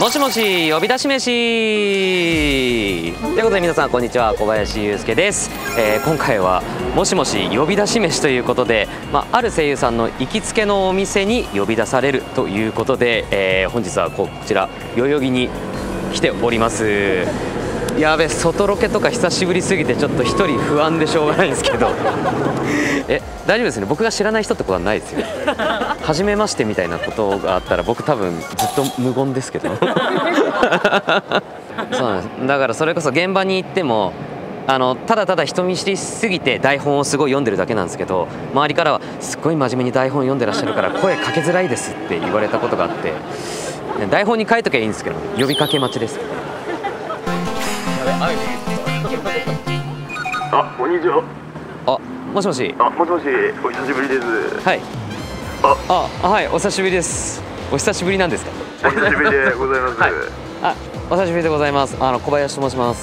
もしもし呼び出し飯ということで、皆さんこんにちは、小林祐介です。今回はもしもし呼び出し飯ということで、ある声優さんの行きつけのお店に呼び出されるということで、本日はこちら代々木に来ております。やべ、外ロケとか久しぶりすぎてちょっと一人不安でしょうがないんですけど大丈夫ですね。僕が知らない人ってことはないですよね。初めましてみたいなことがあったら僕多分ずっと無言ですけどそうなんです。だからそれこそ現場に行ってもただただ人見知りすぎて台本をすごい読んでるだけなんですけど、周りからはすっごい真面目に台本読んでらっしゃるから声かけづらいですって言われたことがあって、台本に書いときゃいいんですけど呼びかけ待ちです。 あ、こんにちは。 あ、もしもし。 あ、もしもし、お久しぶりです。 はい。はい、お久しぶりです。お久しぶりなんですか。 お久しぶりでございます。 はい。お久しぶりでございます。小林と申します。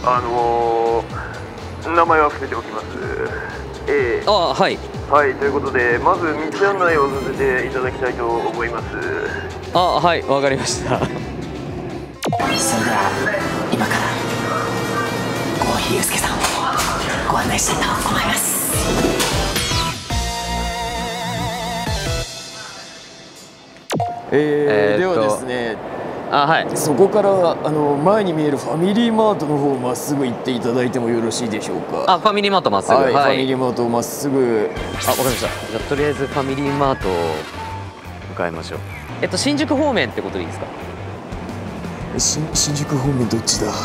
名前は伏せておきます。 はい。 はい、ということで、まず道案内をさせていただきたいと思います。 はい、わかりました。 それでは今から郷祐介さんをご案内したいと思います。 ではですね、 はい、 そこから前に見えるファミリーマートの方をまっすぐ行っていただいてもよろしいでしょうか。 ファミリーマートまっすぐ。 はい、ファミリーマートをまっすぐ。 わかりました。じゃあとりあえずファミリーマートを向かいましょう。新宿方面ってことでいいですか。 新宿方面どっちだ。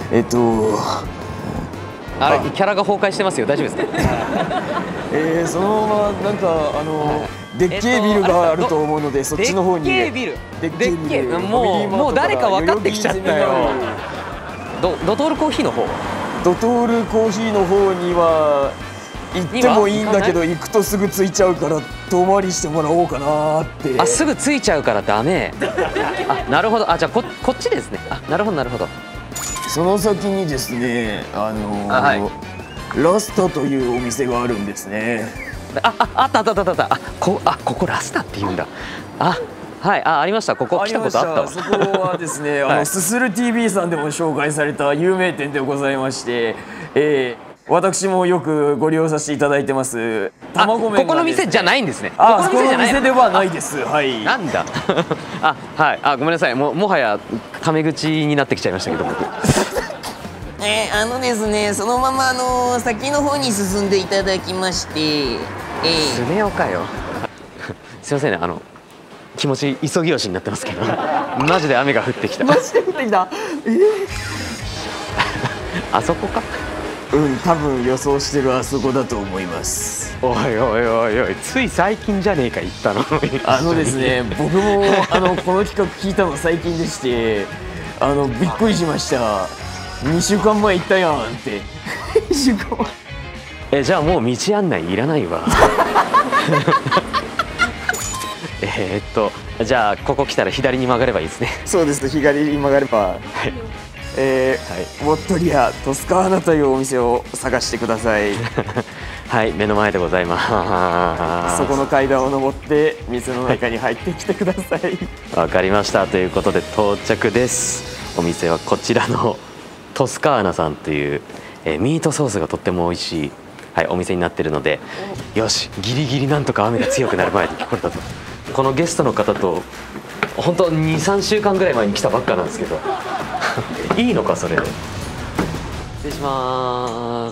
あれ、キャラが崩壊してますよ。大丈夫ですか。 そのままなんかでっけえビルがあると思うので、そっちの方に。 でっけえビル。もう誰か分かってきちゃったよ。ドトールコーヒーの方。 ドトールコーヒーの方には行ってもいいんだけど、行くとすぐ着いちゃうから遠回りしてもらおうかなって。 すぐ着いちゃうからダメ。なるほど。じゃあこっちですね。なるほどなるほど。 その先にですね、ラスタというお店があるんですね。 あった。ここラスタって言うんだ。はい、ありました。ここ来たことあったわ。 そこはですね、すする TV さんでも紹介された有名店でございまして、私もよくご利用させていただいてます。卵麺がですね、ここの店じゃないんですね。ここの店ではないです。はい。なんだ。はい。ごめんなさい。もはやタメ口になってきちゃいましたけど僕。 ですね、そのまま先の方に進んでいただきまして、 スネ夫かよ。すいませんね、気持ち急ぎ足になってますけどマジで雨が降ってきた。 マジで降ってきた。 あそこか。 多分予想してるあそこだと思います。 おい、つい最近じゃねえか言ったの。 ですね、僕もこの企画聞いたの最近でして、びっくりしました。2週間前行ったやんって2週間前。 じゃあもう道案内いらないわ。じゃあここ来たら左に曲がればいいですね。 そうです、左に曲がれば。モットリアトスカーナというお店を探してください。 はい、目の前でございます。 そこの階段を上って店の中に入ってきてください。 わかりました。ということで到着です。お店はこちらのトスカーナさんという、ミートソースがとっても美味しい、お店になっているので、よし、ギリギリなんとか雨が強くなる前に来れたと。このゲストの方と本当2、3週間ぐらい前に来たばっかなんですけどいいのかそれで。失礼します。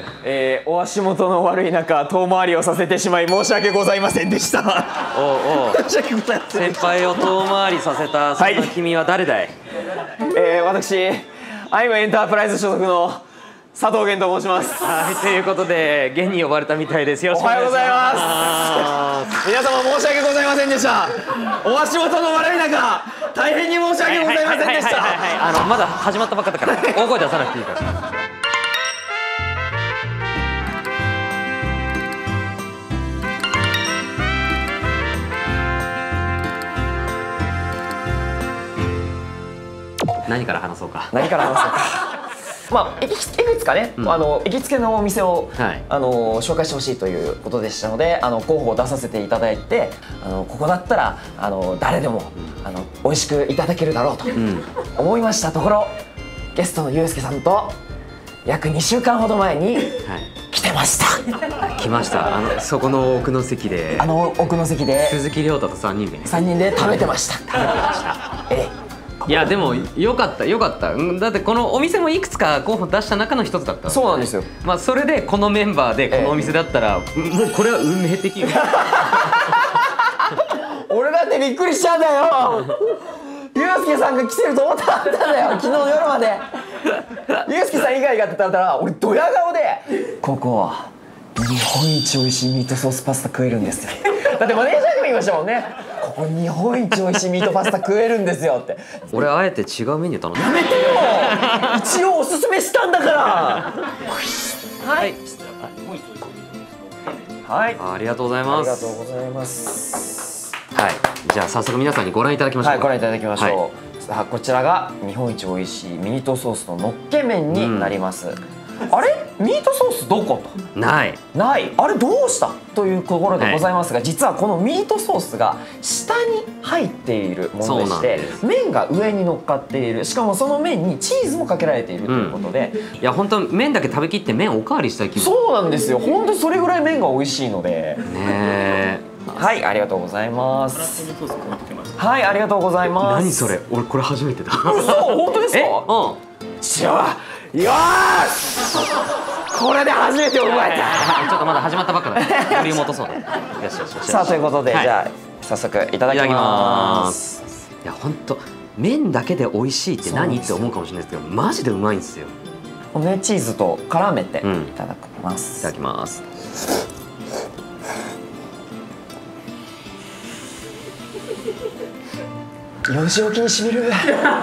お足元の悪い中遠回りをさせてしまい申し訳ございませんでした。申し訳ございません。 先輩を遠回りさせたそんな君は誰だい。 私アイムエンタープライズ所属の佐藤源と申します。 ということで現に呼ばれたみたいです。よろしくお願いします。 おはようございます。皆様申し訳ございませんでした。お足元の悪い中大変に申し訳ございませんでした。 まだ始まったばっかだから大声出さなくていいから。何から話そうか。 まあいくつかね、行きつけのお店を、 はい、 紹介してほしいということでしたので、候補を出させていただいて、ここだったら誰でも美味しくいただけるだろうと思いましたところ、ゲストのゆうすけさんと約2週間ほど前に来てました。 来ました。そこの奥の席で、 奥の席で鈴木亮太と3人でね、 3人で食べてました。 いやでもよかったよかった。だってこのお店もいくつか候補出した中の一つだった。 そうなんですよ。 まあそれでこのメンバーでこのお店だったら、もうこれは運命的。 俺だってびっくりしちゃうんだよ。ゆうすけさんが来てると思ったんだよ、昨日の夜まで。ゆうすけさん以外がって言ったら俺ドヤ顔で、ここは日本一美味しいミートソースパスタ食えるんですよ。だってマネージャーにも言いましたもんね、ここ日本一美味しいミートパスタ食えるんですよって。 俺あえて違うメニュー頼んだ。 やめてよ、一応おすすめしたんだから。はい、はい、 ありがとうございます。 ありがとうございます。 はい、じゃあ早速皆さんにご覧いただきましょう。 はい、ご覧いただきましょう。さあ、こちらが日本一美味しいミートソースののっけ麺になります。あれ、ミートソースどことないあれどうしたというところでございますが、実はこのミートソースが下に入っているものでして、麺が上に乗っかっている、しかもその麺にチーズもかけられているということで、 いや本当麺だけ食べきって麺おかわりしたい気分。 そうなんですよ、本当それぐらい麺が美味しいのでね。 はい、ありがとうございます。はい、ありがとうございます。 何それ、俺これ初めてだ。 嘘、本当ですか？じゃあ、よーし、これで初めて覚えた。 ちょっとまだ始まったばっかだ。ボリューム落とそうだ。よしよしよし。 さあ、ということで、じゃあ早速いただきます。 いや本当麺だけで美味しいって何って思うかもしれないですけど、マジでうまいんですよ。 ね、チーズと絡めていただきます。 いただきます。 幼少期にしみる。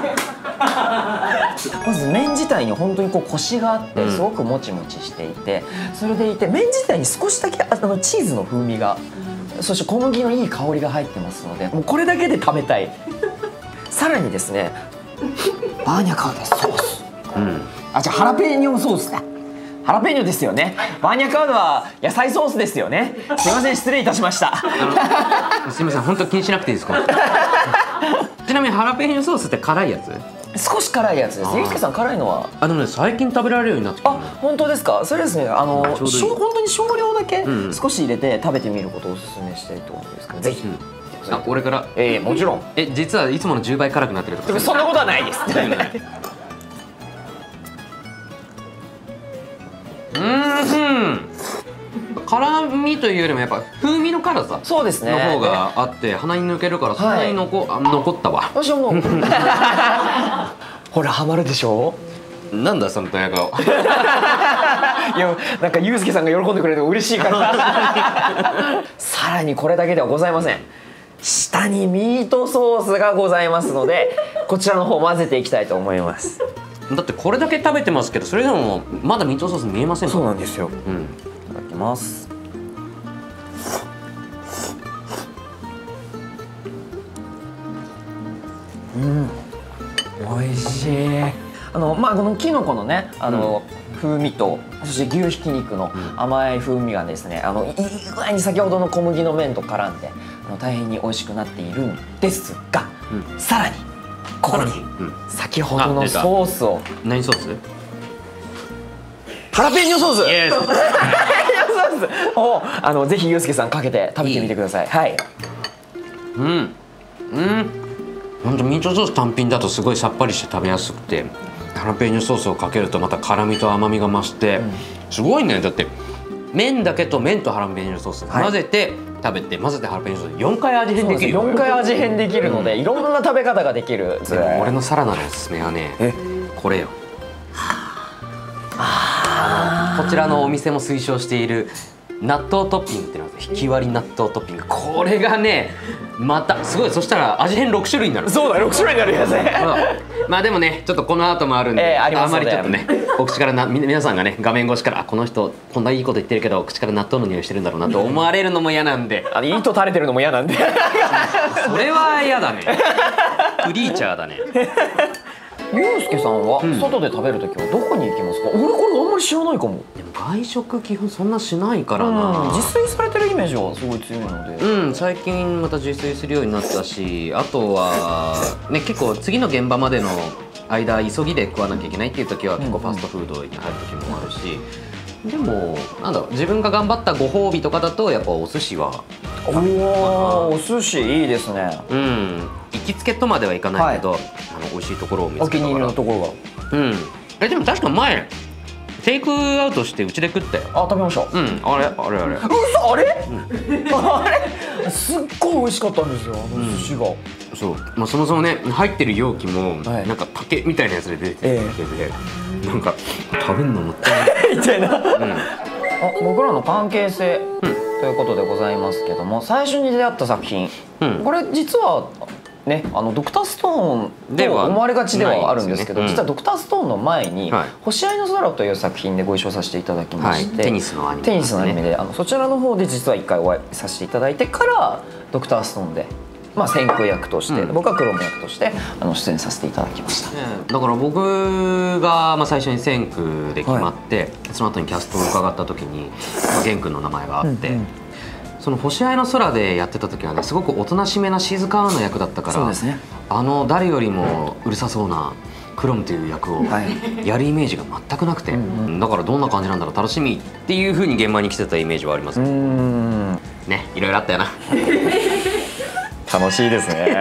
まず麺自体に本当にこうコシがあってすごくもちもちしていて、それでいて麺自体に少しだけチーズの風味が、そして小麦のいい香りが入ってますので、もうこれだけで食べたい。さらにですね、バーニャカウダソース、じゃあハラペーニョソースだ。ハラペーニョですよね。バーニャカウダは野菜ソースですよね。すいません、失礼いたしました。 すいません、本当気にしなくていいですか。ちなみにハラペーニョソースって辛いやつ？ 少し辛いやつです。ゆうすけさん、辛いのは？ でもね、最近食べられるようになってきた。 本当ですか。それですね、本当に少量だけ少し入れて食べてみることをおすすめしたいと思うんですけど、ぜひ。 俺から？ もちろん。 実はいつもの10倍辛くなってるとか？ そんなことはないです。 辛みというよりもやっぱ風味の辛さそうですねの方があって鼻に抜けるから、そんなに残ったわ。 私はもうほら、ハマるでしょ。 なんだそのドヤ顔。 いや、なんかゆうすけさんが喜んでくれるの嬉しいから。さらにこれだけではございません。下にミートソースがございますので、こちらの方混ぜていきたいと思います。 だってこれだけ食べてますけど、それでもまだミートソース見えませんか？ そうなんですよ。いただきます。美味しい。このきのこのね、風味と、そして牛ひき肉の甘い風味がですね、いい具合に先ほどの小麦の麺と絡んで大変に美味しくなっているんですが、さらにここに先ほどのソースを。 何ソース？ ハラペーニョソース。ハラペーニョソースをぜひゆうすけさんかけて食べてみてください。はい。 ほんとミートソース単品だとすごいさっぱりして食べやすくて、ハラペーニョソースをかけるとまた辛みと甘みが増して、すごいね。だって麺だけと麺とハラペーニョソース混ぜて食べて、混ぜてハラペーニョソース4回味変できる。 4回味変できるので、いろんな食べ方ができる。 でも俺のさらなるおすすめはね、これよ。こちらのお店も推奨している納豆トッピングっていうのは、ひき割り納豆トッピング。これがねまたすごい。そしたら味変6種類になる。 そうだ、6種類になるやつね。 まあでもね、ちょっとこの後もあるんで、あんまりちょっとね、お口から皆さんがね、画面越しからこの人こんないいこと言ってるけど口から納豆の匂いしてるんだろうなと思われるのも嫌なんで、 糸垂れてるのも嫌なんで。 それは嫌だね。クリーチャーだね。 ゆうすけさんは外で食べるときはどこに行きますか？俺これあんまり知らないかも。 でも外食基本そんなしないからな。 自炊されてるイメージはすごい強いので。 最近また自炊するようになったし、あとはね、結構次の現場までの間急ぎで食わなきゃいけないっていう時は結構ファストフードに入る時もあるし、でもなんだろう、自分が頑張ったご褒美とかだとやっぱお寿司は。 お寿司いいですね。 行きつけとまではいかないけど、美味しいところを見つけたから。 お気に入りのところが。でも確か前テイクアウトしてうちで食ったよ。 食べました。 あれ嘘、あれ、あれすっごい美味しかったんですよ、寿司が。 そう、そもそもね、入ってる容器もなんか竹みたいなやつで出てきてて、なんか食べるのもったいないみたいな。 僕らの関係性ということでございますけども、最初に出会った作品、これ実はね、ドクターストーンと思われがちではあるんですけど、実はドクターストーンの前に「星合いの空」という作品でご一緒させていただきまして、 テニスのアニメでそちらの方で実は1回お会いさせていただいてからドクターストーンで。先駆役として、僕はクロム役として出演させていただきました。 だから僕が最初に先駆で決まって、その後にキャストを伺った時に玄君の名前があって、その星合いの空でやってた時はね、すごくおとなしめな静かな役だったから、誰よりもうるさそうなクロムという役をやるイメージが全くなくて、だからどんな感じなんだろう、楽しみっていう風に現場に来てたイメージはありますね。いろいろあったよな。 楽しいですね。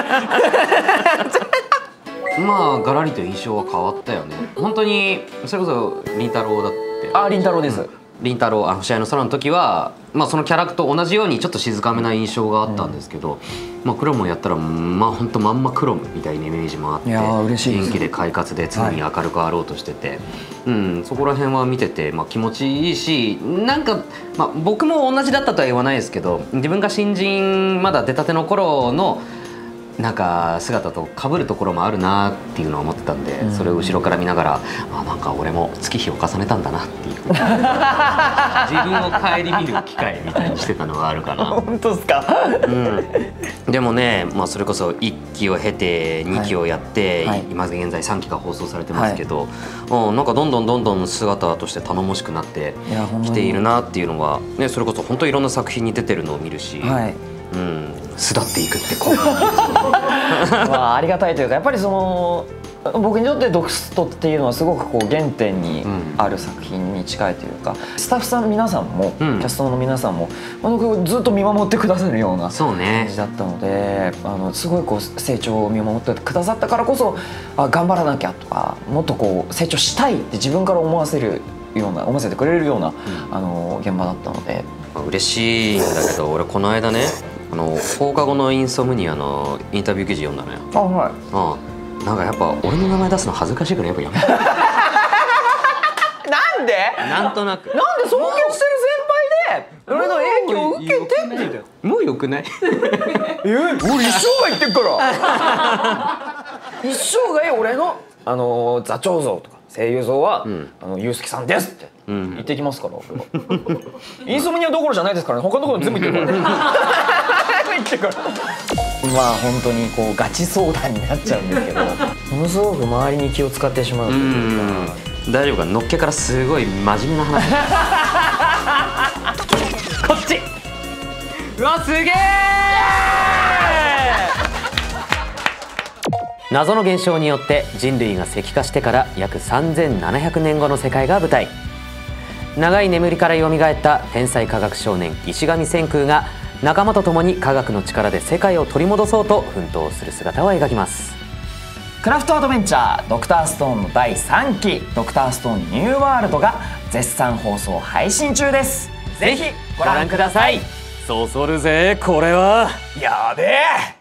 ガラリと印象は変わったよね。本当にそれこそ凛太郎だって。 凛太郎です。 凛太郎、星合いの空の時は、そのキャラクターと同じようにちょっと静かめな印象があったんですけど、クロムをやったら本当まんまクロムみたいなイメージもあって、元気で快活で常に明るくあろうとしてて、そこら辺は見てて気持ちいいし、なんか僕も同じだったとは言わないですけど、自分が新人まだ出たての頃のなんか姿と被るところもあるなっていうのは思ってたんで、それを後ろから見ながら、なんか俺も月日を重ねたんだなっていう自分を顧みる機会みたいにしてたのがあるかな。 本当ですか？ でもね、それこそ1期を経て2期をやって、今現在3期が放送されてますけど、なんかどんどん姿として頼もしくなってきているなっていうのはね、それこそ本当いろんな作品に出てるのを見るし。巣立っていくってこうありがたいというか、やっぱり僕にとってドクストっていうのはすごく原点にある作品に近いというか、スタッフさん皆さんも、キャストの皆さんもずっと見守ってくださるような感じだったので、すごい成長を見守ってくださったからこそ、頑張らなきゃとか、もっと成長したいって自分から思わせてくれるような現場だったので。 嬉しいんだけど、俺この間ね、放課後のインソムニアのインタビュー記事読んだのよ。なんかやっぱ俺の名前出すの恥ずかしいからやっぱやめて。 なんで？ なんとなく。 なんで尊敬してる先輩で俺の影響を受けてってもうよくない？ 俺一生涯言ってるから一生涯俺の座長像とか声優像はゆうすけさんですって言ってきますから。インソムニアどころじゃないですからね、他のところ全部言ってるからね。言ってから本当にガチ相談になっちゃうんですけど、ものすごく周りに気を使ってしまうというか。 大丈夫か、のっけからすごい真面目な話。こっち。うわすげえ。謎の現象によって人類が石化してから約3700年後の世界が舞台。長い眠りから蘇った天才科学少年石上千空が仲間と共に科学の力で世界を取り戻そうと奮闘する姿を描きます。 クラフトアドベンチャードクターストーンの第3期ドクターストーンニューワールドが絶賛放送配信中です。ぜひご覧ください。 そそるぜこれは。 やべえ。